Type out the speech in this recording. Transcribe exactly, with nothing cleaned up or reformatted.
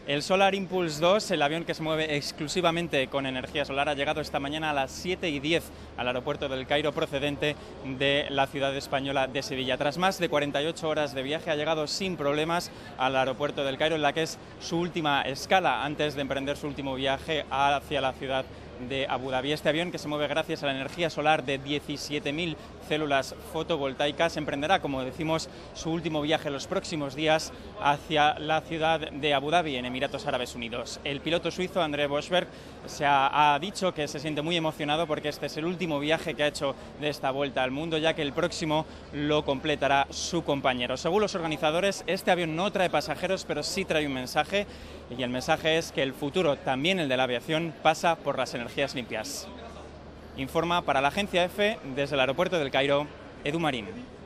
El Solar Impulse dos, el avión que se mueve exclusivamente con energía solar, ha llegado esta mañana a las siete y diez al aeropuerto del Cairo, procedente de la ciudad española de Sevilla. Tras más de cuarenta y ocho horas de viaje, ha llegado sin problemas al aeropuerto del Cairo, en la que es su última escala antes de emprender su último viaje hacia la ciudad de Abu Dhabi. Este avión, que se mueve gracias a la energía solar de diecisiete mil células fotovoltaicas, emprenderá, como decimos, su último viaje los próximos días hacia la ciudad de Abu Dhabi, en Emiratos Árabes Unidos. El piloto suizo André Boschberg se ha, ha dicho que se siente muy emocionado porque este es el último viaje que ha hecho de esta vuelta al mundo, ya que el próximo lo completará su compañero. Según los organizadores, este avión no trae pasajeros, pero sí trae un mensaje, y el mensaje es que el futuro, también el de la aviación, pasa por las energías limpias. Informa para la agencia EFE desde el aeropuerto del Cairo, Edu Marín.